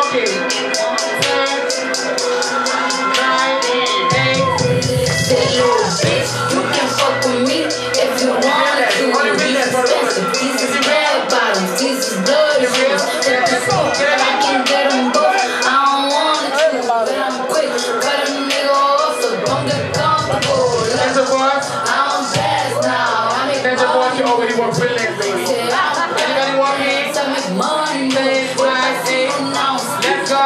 walking. 10, 9, 8. Say you a bitch, you can fuck with me if you want to. These expensive, these is red bottoms, these is blood rims. I can get them both, I don't want to choose, but I'm quick. Cut a nigga off, so don't get comfortable. I don't pass now, I make money. You already work brilliant, baby. Anybody walking? I make money, baby. Let's go.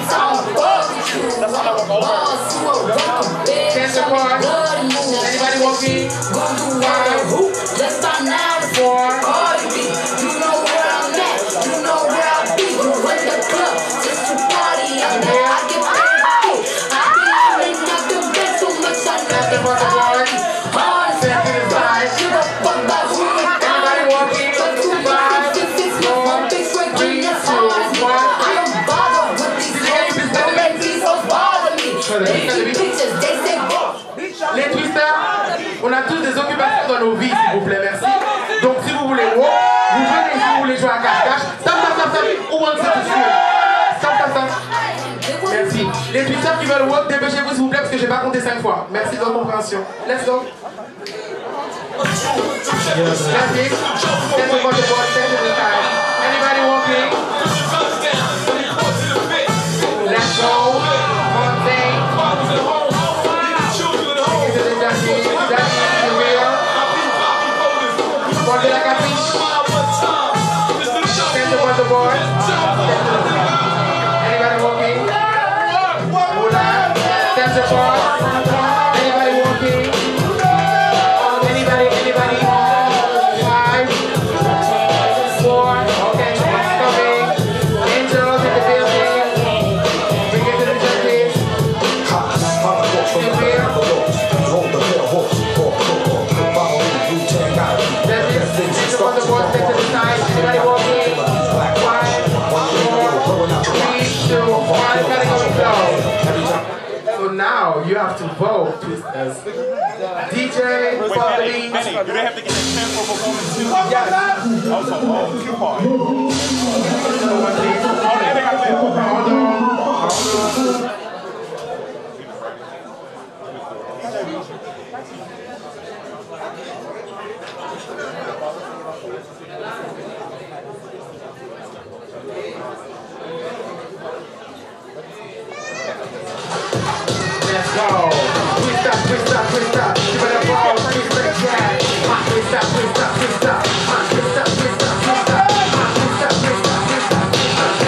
Anybody walking? 5, Let's start now. 4. You know where I'm at. You know where I be. You in the club just to party. I'm there. I get paid. I be living out the bed so much. I never party. Hard as hell. Give a fuck about who you are. Anybody walking? 5, 4, 3, 2, 1. I don't bother with these hoes. Don't make these hoes bother me. They see pictures. They say Les twisters, on a tous des occupations dans nos vies, s'il vous plaît, merci. Donc si vous voulez walk, vous venez, si vous voulez jouer à cache-cache, stop, ou on sait tout de suite. Stop. Merci. Les twisters qui veulent walk, dépêchez-vous s'il vous plaît, parce que j'ai pas compté 5 fois. Merci de votre compréhension. Let's go. That's it. That's about the ball, that's the time. Anybody walking? Let's go. One thing. Porte la capiche. Stand up on the board. Anybody walking? Stand the board. Anybody walking? Anybody? 5, 4. Okay, coming. Angels in the building. Bring it to the judges. On the board, step to the side. Anybody walking? 5, 4, 3, 2, 1. Gotta go slow. So now you have to vote, twisters. DJ, Bobby. Do they have to get a sample performance too? Yes. Also, coupon. Hold on. Let's go. Twist up. You better roll. Twist the jack. Twist up. Twist up.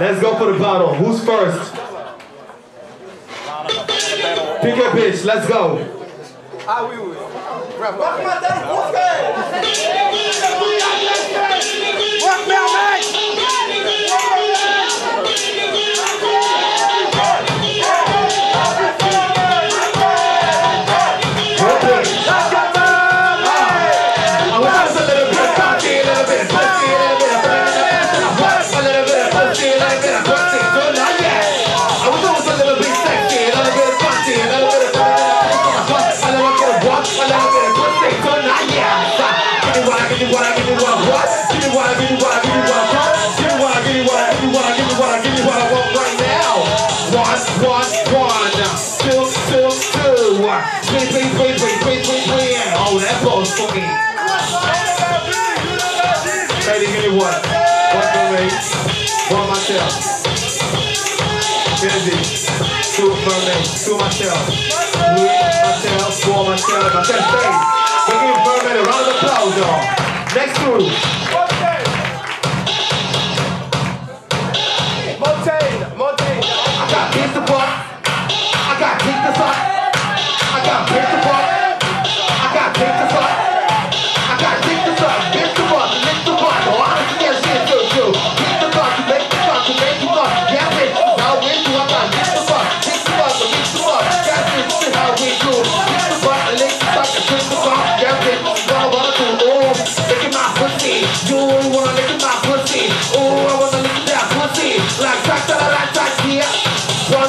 Let's go for the battle. Who's first? Pick a bitch. Let's go. Ah oui, oui. Rock Oh, that goes for me. Lady, give me one. One for me. One myself. Kennedy. Two for me. Two myself. Three myself. Four myself. Myself stay. So give Mermaid a round of applause, y'all. Next group. Montaigne. I got pizza fuck. I got pizza fuck. I got pizza fuck. I got pizza fuck. I got pizza fuck. Pizza fuck. Pizza fuck. Oh, I can't see it too. Pizza fuck. You make the fuck. You make the fuck. Yeah, bitch. How we do? I got pizza fuck. Pizza fuck. Pizza fuck. That's it. This is how we do. Pizza fuck. I lick the fuck. Pizza fuck. Yeah, bitch. What I wanna do? Oh, look at my pussy. You wanna look at my pussy? Oh, I wanna look at that pussy. Like tack, yeah. One,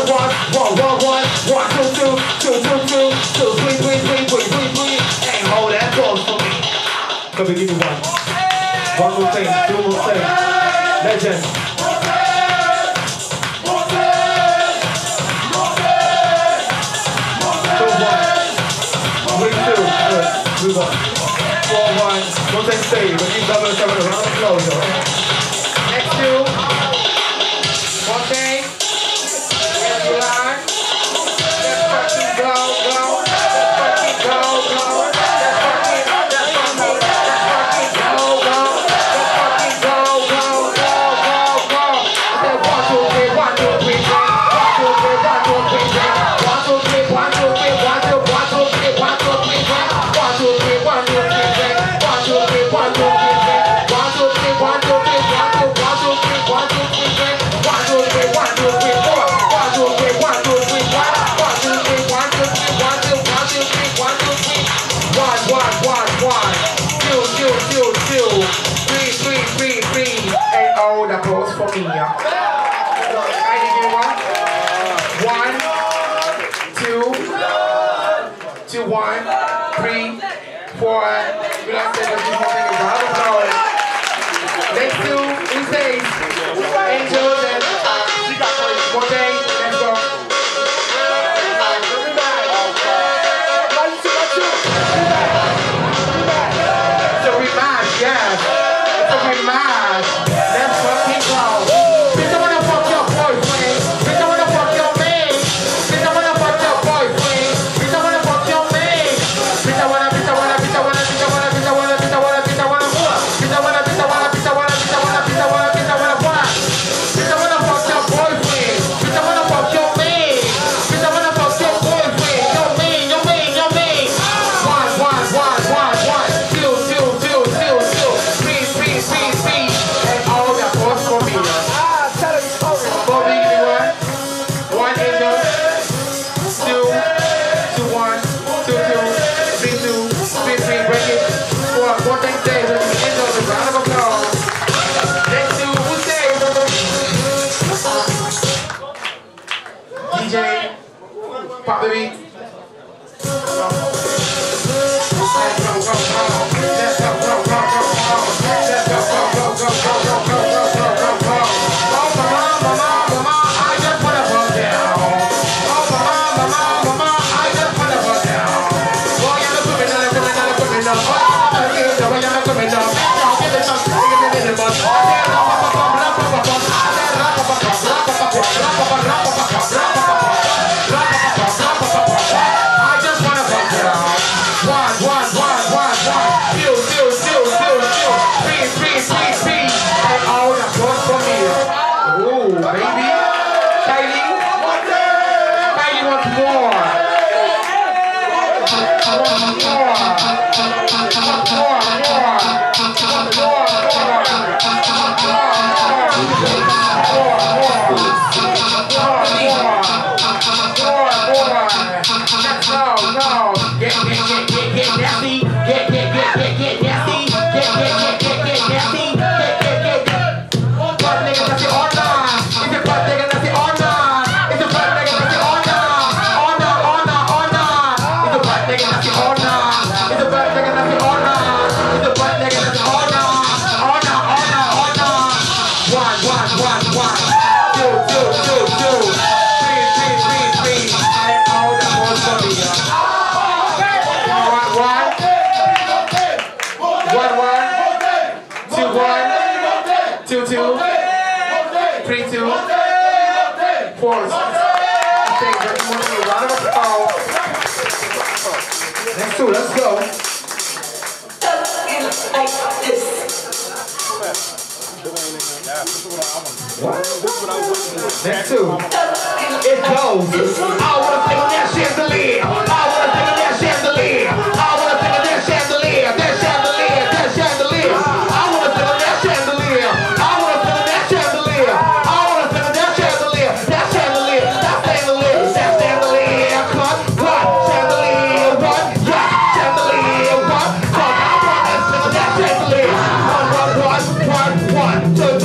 two, three. Hey, hold that close for me. Come here, give me one. One more thing, two more things. Legend. 2, 1. 3, 2. Good. 4, 1. Don't take stay, but you double a round of applause, alright? Next two. One thing. Let's line. Let's fucking go. Let's fucking go. For me, yeah. I give you 1, 2, 1, 3, 4. We like to say this morning is a round of applause. Next two, who says Angels and one day, let's go. It's a rematch, yes. It's a rematch. Let's fucking go. Bitch, I wanna fuck your boyfriend. Bitch, I wanna fuck your man. Bitch, I wanna fuck your boyfriend. Bitch, I wanna fuck your man. Bitch, I wanna. Bitch, I wanna. Bitch, I wanna. Bitch, I wanna. Bitch, I wanna. Bitch, I wanna. Bitch, I wanna. Bitch, I wanna. Bitch, I wanna. Bitch, I wanna. Bitch, I wanna. Bitch, I wanna. Bitch, I wanna. What? Bitch, I wanna fuck your boyfriend. Bitch, I wanna fuck your man. Bitch, I wanna fuck your boyfriend. Your man. Your man. Your man. 1, 2, 3. And all that was for me. For me, give me 1 angel. 2, 1, 2, 3, break it. 4, one thing stays with the angel. A round of applause. Next two, who stays? DJ, pop the beat. I just wanna fuck it out. Next two, let's go. Next two. It goes. I wanna think of that chandelier. I wanna think of that chandelier. I wanna think of that chandelier. That chandelier. That chandelier. I wanna think of that chandelier. I wanna think of that chandelier. I wanna think of that chandelier. That chandelier. That chandelier. That chandelier. Cut. What? Chandelier. What? Yeah. Chandelier. What? Fuck. I wanna think of that chandelier. One. Two.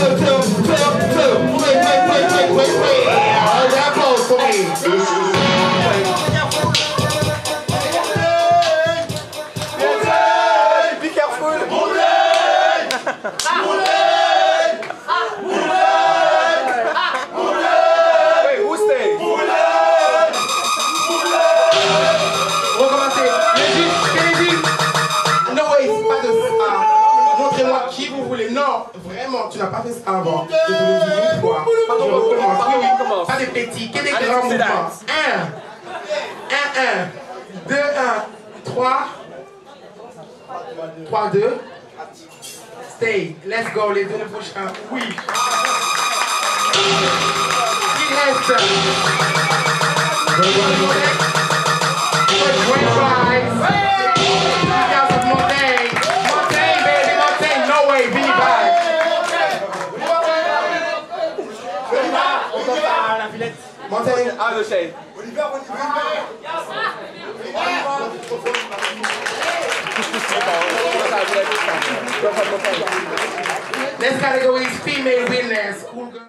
Wait. That close for me. Be careful. Wait, who stay? On va commencer. Kennedy. No way, pas de montrez-moi qui vous voulez. Non, vraiment, tu n'as pas fait ça avant. Je te le dis une fois. Je recommence. Oui. Pas des petits, que des grands mouvements. 1, 2, 1, 3, 2. Stay. Let's go, les deux prochains. Oui. Il reste. Great prize. Because of Montaigne. Montaigne, baby, Montaigne. No way, be back. Montaigne. Ah, le shade. Next category is female winners.